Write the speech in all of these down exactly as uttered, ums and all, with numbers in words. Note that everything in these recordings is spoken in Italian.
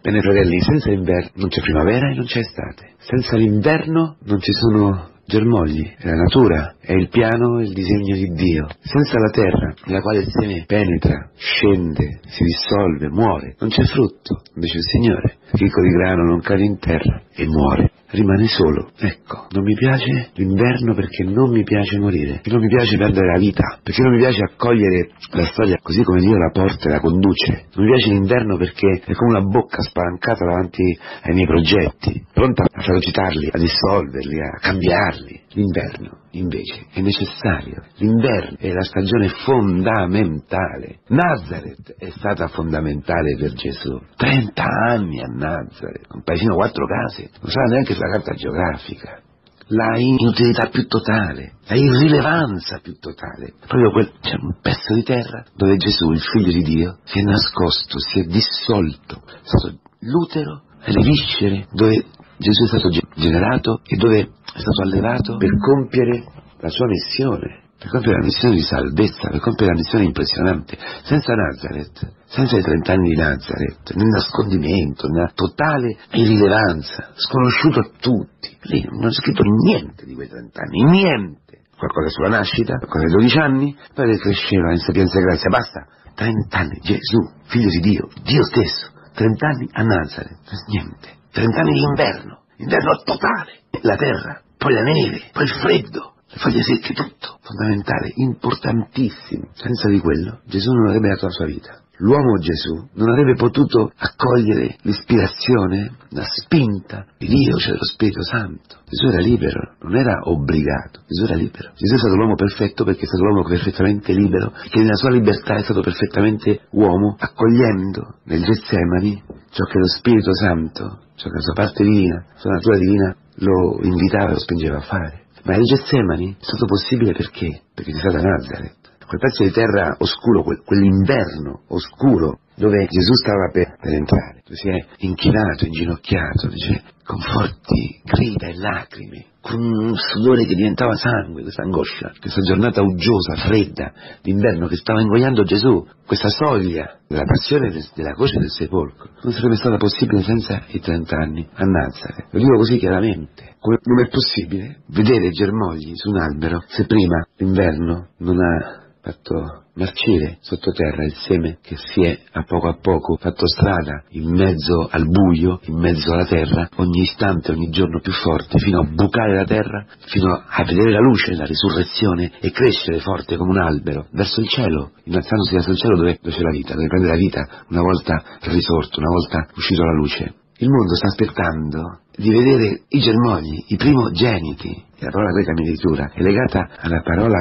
Bene fratelli, senza inverno non c'è primavera e non c'è estate. Senza l'inverno non ci sono germogli, è la natura, è il piano e il disegno di Dio. Senza la terra, nella quale il seme penetra, scende, si dissolve, muore, non c'è frutto. Invece il Signore, ricco di grano, non cade in terra e muore, rimane solo. Ecco, non mi piace l'inverno perché non mi piace morire, perché non mi piace perdere la vita, perché non mi piace accogliere la storia così come Dio la porta e la conduce. Non mi piace l'inverno perché è come una bocca spalancata davanti ai miei progetti, pronta a fagocitarli, a dissolverli, a cambiarli. L'inverno invece è necessario. L'inverno è la stagione fondamentale. Nazareth è stata fondamentale per Gesù. trenta anni a Nazareth, un paesino quattro case, non sa neanche la carta geografica. La inutilità più totale, la irrilevanza più totale. Proprio quel, c'è un pezzo di terra dove Gesù, il figlio di Dio, si è nascosto, si è dissolto. È stato l'utero e le viscere dove Gesù è stato generato e dove è stato allevato per compiere la sua missione, per compiere la missione di salvezza, per compiere la missione impressionante. Senza Nazareth, senza i trent'anni di Nazareth, nel nascondimento, nella totale irrilevanza, sconosciuto a tutti. Lì non c'è scritto niente di quei trent'anni, niente. Qualcosa sulla nascita, qualcosa ai dodici anni, poi che cresceva in sapienza e grazia, basta. trent'anni, Gesù, figlio di Dio, Dio stesso, trent'anni a Nazareth, niente. trent'anni di inverno, inverno totale, la terra, poi la neve, poi il freddo, le foglie secche, tutto, fondamentale, importantissimo. Senza di quello Gesù non avrebbe dato la sua vita. L'uomo Gesù non avrebbe potuto accogliere l'ispirazione, la spinta di Dio, cioè dello Spirito Santo. Gesù era libero, non era obbligato, Gesù era libero. Gesù è stato l'uomo perfetto perché è stato l'uomo perfettamente libero, che nella sua libertà è stato perfettamente uomo, accogliendo nel Getsemani ciò che lo Spirito Santo, ciò che la sua parte divina, la sua natura divina lo invitava e lo spingeva a fare. Ma il Getsemani è stato possibile perché? Perché c'è stata Nazareth. Quel pezzo di terra oscuro, quel, quell'inverno oscuro dove Gesù stava per, per entrare, dove si è inchinato, inginocchiato, dice, con forti grida e lacrime, con un sudore che diventava sangue, questa angoscia, questa giornata uggiosa, fredda, d'inverno che stava ingoiando Gesù, questa soglia della passione del, della croce del sepolcro, non sarebbe stata possibile senza i trent'anni a Nazareth. Lo dico così chiaramente, come non è possibile vedere germogli su un albero se prima l'inverno non ha fatto marcire sottoterra il seme che si è a poco a poco fatto strada in mezzo al buio, in mezzo alla terra, ogni istante, ogni giorno più forte, fino a bucare la terra, fino a vedere la luce, la risurrezione e crescere forte come un albero verso il cielo, innalzandosi verso il cielo dove, dove c'è la vita, dove prende la vita una volta risorto, una volta uscito alla luce. Il mondo sta aspettando di vedere i germogli, i primogeniti. La parola greca mietitura è legata alla parola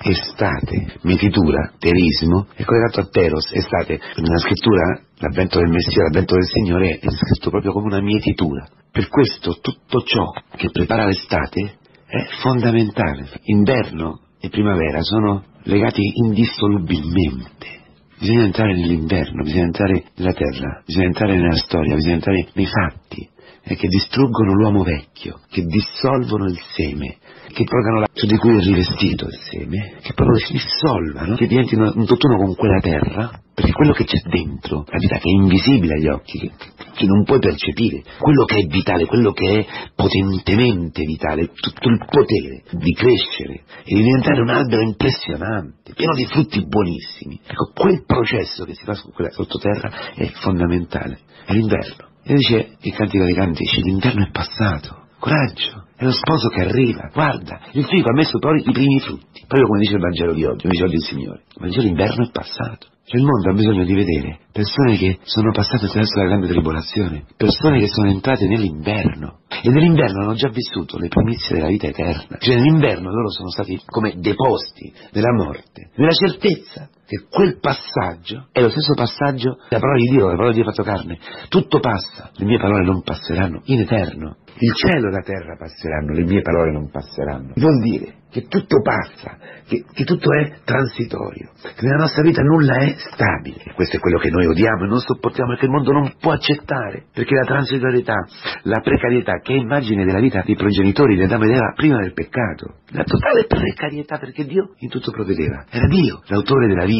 estate, mietitura, terismo, è collegato a teros, estate. Nella scrittura l'avvento del Messia, l'avvento del Signore è scritto proprio come una mietitura. Per questo tutto ciò che prepara l'estate è fondamentale. Inverno e primavera sono legati indissolubilmente. Bisogna entrare nell'inverno, bisogna entrare nella terra, bisogna entrare nella storia, bisogna entrare nei fatti eh, che distruggono l'uomo vecchio, che dissolvono il seme, che tolgano la ciò di cui è rivestito il seme, che proprio si dissolvano, che diventino un tutt'uno con quella terra, perché quello che c'è dentro, la vita che è invisibile agli occhi, che, che non puoi percepire, quello che è vitale, quello che è potentemente vitale, tutto il potere di crescere e di diventare un albero impressionante, pieno di frutti buonissimi. Ecco, quel processo che si fa su quella sottoterra è fondamentale, è l'inverno. E dice il Cantico dei Cantici, l'inverno è passato, coraggio, è lo sposo che arriva, guarda, il fico ha messo poi i primi frutti, proprio come dice il Vangelo di oggi, come dice oggi il Signore. Ma dice l'inverno è passato. Cioè il mondo ha bisogno di vedere persone che sono passate attraverso la grande tribolazione, persone che sono entrate nell'inverno e nell'inverno hanno già vissuto le primizie della vita eterna. Cioè nell'inverno loro sono stati come deposti nella morte, nella certezza che quel passaggio è lo stesso passaggio della parola di Dio, la parola di Dio fatto carne. Tutto passa, le mie parole non passeranno in eterno. Il cielo e la terra passeranno, le mie parole non passeranno. Vuol dire che tutto passa, che, che tutto è transitorio, che nella nostra vita nulla è stabile. E questo è quello che noi odiamo e non sopportiamo, perché il mondo non può accettare, perché la transitorietà, la precarietà, che è immagine della vita dei progenitori di Adamo ed Eva prima del peccato, la totale precarietà, perché Dio in tutto provvedeva. Era Dio l'autore della vita,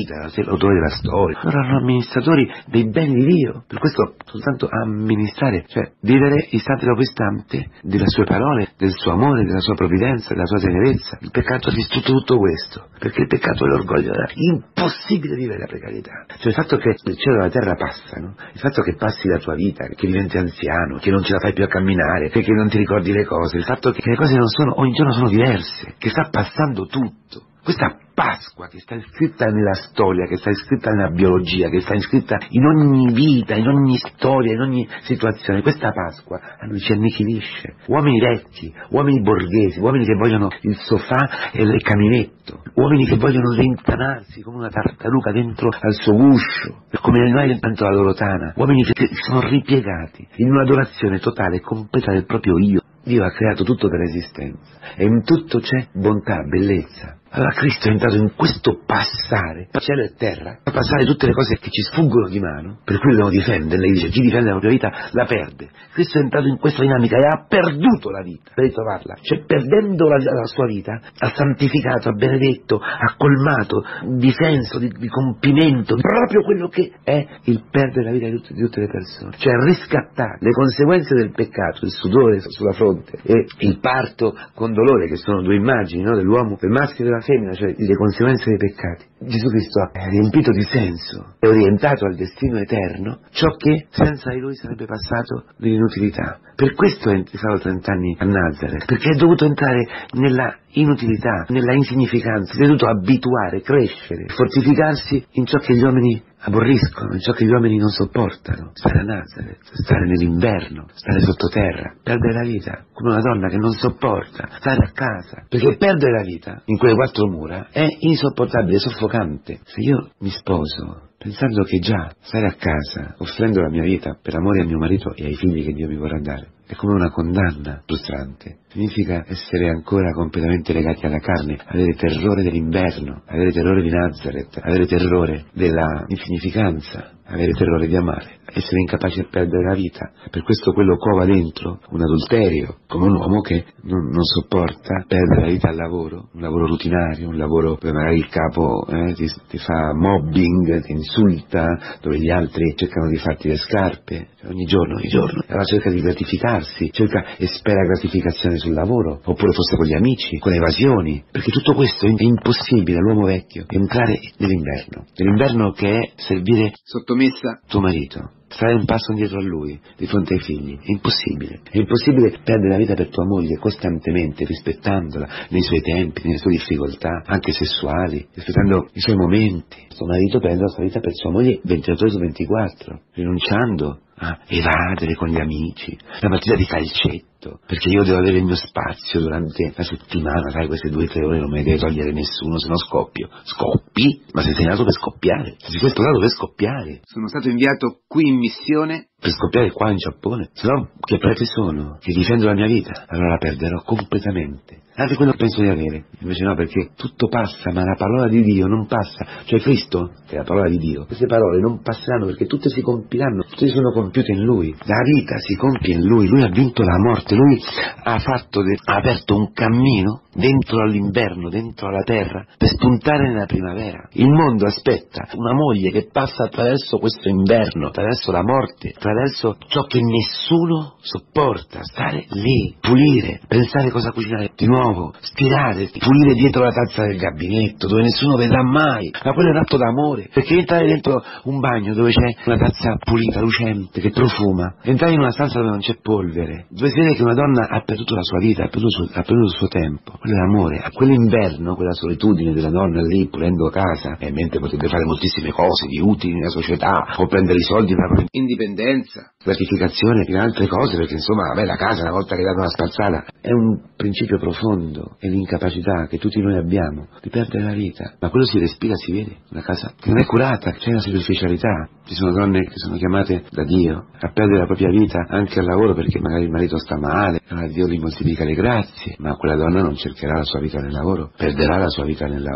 vita, sei l'autore della storia. Loro erano amministratori dei beni di Dio. Per questo soltanto amministrare, cioè vivere istante dopo istante delle sue parole, del suo amore, della sua provvidenza, della sua tenerezza. Il peccato ha distrutto tutto questo, perché il peccato è l'orgoglio. È impossibile vivere la precarietà. Cioè il fatto che il cielo e la terra passano, il fatto che passi la tua vita, che diventi anziano, che non ce la fai più a camminare, che, che non ti ricordi le cose, il fatto che le cose non sono, ogni giorno sono diverse, che sta passando tutto. Questa Pasqua che sta iscritta nella storia, che sta iscritta nella biologia, che sta iscritta in ogni vita, in ogni storia, in ogni situazione, questa Pasqua a noi ci annichilisce. Uomini vecchi, uomini borghesi, uomini che vogliono il sofà e il caminetto, uomini che vogliono rintanarsi come una tartaruga dentro al suo guscio, come gli animali dentro la loro tana, uomini che sono ripiegati in un'adorazione totale e completa del proprio io. Dio ha creato tutto per l'esistenza e in tutto c'è bontà, bellezza. Allora Cristo è entrato in questo passare, cielo e terra, a passare tutte le cose che ci sfuggono di mano, per cui dobbiamo difenderle. Lei dice, chi difende la propria vita la perde. Cristo è entrato in questa dinamica e ha perduto la vita per ritrovarla. Cioè perdendo la, la sua vita, ha santificato, ha benedetto, ha colmato di senso, di, di compimento, proprio quello che è il perdere la vita di tutte, di tutte le persone. Cioè riscattare le conseguenze del peccato, il sudore sulla fronte e il parto con dolore, che sono due immagini, no, dell'uomo, del maschio e della femmina, cioè le conseguenze dei peccati. Gesù Cristo ha riempito di senso e orientato al destino eterno ciò che senza di lui sarebbe passato nell'inutilità. Per questo è stato trent'anni a Nazareth, perché è dovuto entrare nella inutilità, nella insignificanza, si è dovuto abituare, crescere, fortificarsi in ciò che gli uomini aborriscono, in ciò che gli uomini non sopportano. Stare a Nazareth, stare nell'inverno, stare sottoterra, perdere la vita, come una donna che non sopporta, stare a casa, perché perdere la vita in quelle quattro mura è insopportabile, soffocante. Se io mi sposo pensando che già stare a casa, offrendo la mia vita per amore a mio marito e ai figli che Dio mi vorrà dare, è come una condanna frustrante. Significa essere ancora completamente legati alla carne, avere terrore dell'inverno, avere terrore di Nazareth, avere terrore della insignificanza, avere terrore di amare, essere incapaci di perdere la vita. Per questo quello cova dentro un adulterio, come un uomo che non, non sopporta perdere la vita al lavoro, un lavoro rutinario, un lavoro dove magari il capo eh, ti, ti fa mobbing, ti insulta, dove gli altri cercano di farti le scarpe, cioè, ogni giorno, ogni giorno, allora cerca di gratificarsi, cerca e spera gratificazione sul lavoro, oppure forse con gli amici, con le evasioni, perché tutto questo è impossibile all'uomo vecchio entrare nell'inverno, nell'inverno che è servire sottomessa tuo marito, stare un passo indietro a lui, di fronte ai figli, è impossibile, è impossibile perdere la vita per tua moglie costantemente, rispettandola nei suoi tempi, nelle sue difficoltà, anche sessuali, rispettando i suoi momenti. Tuo marito prende la sua vita per sua moglie ventiquattro ore su ventiquattro, rinunciando a evadere con gli amici, la partita di calcetto, perché io devo avere il mio spazio durante la settimana, sai, queste due o tre ore non me ne deve togliere nessuno, se no scoppio. Scoppi? Ma sei nato per scoppiare, sei sposato per scoppiare. Sono stato inviato qui in missione per scoppiare qua in Giappone, se no che prete sono, che difendo la mia vita, allora la perderò completamente. Anche quello che penso di avere, invece no, perché tutto passa, ma la parola di Dio non passa, cioè Cristo, che è la parola di Dio, queste parole non passeranno perché tutte si compiranno, tutte sono compiute in Lui, la vita si compie in Lui, Lui ha vinto la morte, Lui ha fatto, de- ha aperto un cammino dentro all'inverno, dentro alla terra, per spuntare nella primavera. Il mondo aspetta una moglie che passa attraverso questo inverno, attraverso la morte, attraverso ciò che nessuno sopporta, stare lì, pulire, pensare cosa cucinare di nuovo, stirare, pulire dietro la tazza del gabinetto, dove nessuno vedrà mai, ma quello è un atto d'amore, perché entrare dentro un bagno dove c'è una tazza pulita, lucente, che profuma, entrare in una stanza dove non c'è polvere, dove si vede che una donna ha perduto la sua vita, ha perduto, ha perduto il suo tempo, quello è amore. A quell'inverno, quella solitudine della donna lì pulendo casa, e mentre potrebbe fare moltissime cose di utili nella società, o prendere i soldi per la propria indipendenza, gratificazione e altre cose, perché insomma, vabbè, la casa una volta che è data una spazzata è un principio profondo, è l'incapacità che tutti noi abbiamo di perdere la vita, ma quello si respira, si vede, una casa che non è curata, c'è una superficialità. Ci sono donne che sono chiamate da Dio a perdere la propria vita anche al lavoro perché magari il marito sta male, allora Dio gli moltiplica le grazie, ma quella donna non cercherà la sua vita nel lavoro, perderà la sua vita nel lavoro.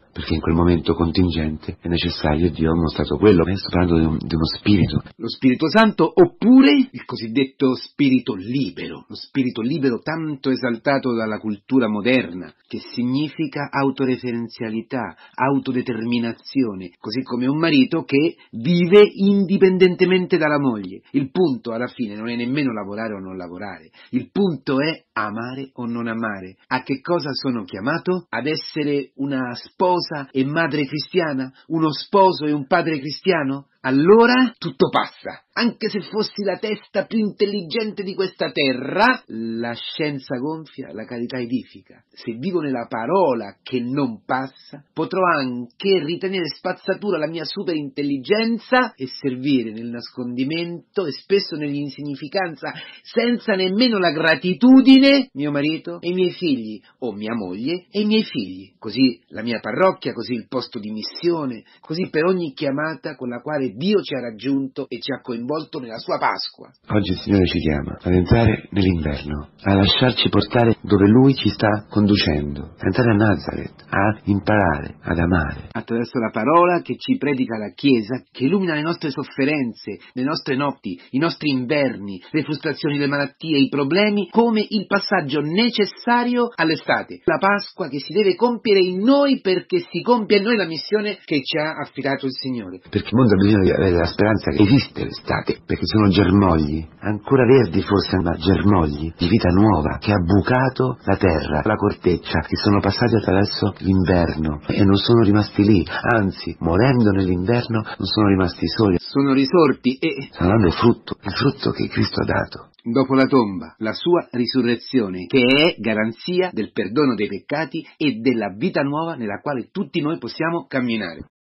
perché in quel momento contingente è necessario e Dio ha mostrato quello. Ma io sto parlando di, un, di uno spirito. Lo Spirito Santo, oppure il cosiddetto spirito libero, lo spirito libero tanto esaltato dalla cultura moderna, che significa autoreferenzialità, autodeterminazione, così come un marito che vive indipendentemente dalla moglie. Il punto alla fine non è nemmeno lavorare o non lavorare, il punto è amare o non amare. A che cosa sono chiamato? Ad essere una sposa e madre cristiana? Uno sposo e un padre cristiano? Allora tutto passa. Anche se fossi la testa più intelligente di questa terra, la scienza gonfia, la carità edifica. Se vivo nella parola che non passa, potrò anche ritenere spazzatura la mia superintelligenza e servire nel nascondimento e spesso nell'insignificanza, senza nemmeno la gratitudine, mio marito e i miei figli, o mia moglie e i miei figli. Così la mia parrocchia, così il posto di missione, così per ogni chiamata con la quale Dio ci ha raggiunto e ci ha coinvolto nella sua Pasqua. Oggi il Signore ci chiama ad entrare nell'inverno, a lasciarci portare dove Lui ci sta conducendo, a entrare a Nazareth, a imparare ad amare. Attraverso la parola che ci predica la Chiesa, che illumina le nostre sofferenze, le nostre notti, i nostri inverni, le frustrazioni, le malattie, i problemi, come il passaggio necessario all'estate. La Pasqua che si deve compiere in noi perché si compie in noi la missione che ci ha affidato il Signore. Perché il mondo ha bisogno di avere la speranza che esiste l'estate, perché sono germogli, ancora verdi forse, ma germogli di vita nuova, che ha bucato la terra, la corteccia, che sono passati attraverso l'inverno e non sono rimasti lì, anzi, morendo nell'inverno non sono rimasti soli, sono risorti e stanno dando frutto, il frutto che Cristo ha dato. Dopo la tomba, la sua risurrezione, che è garanzia del perdono dei peccati e della vita nuova nella quale tutti noi possiamo camminare.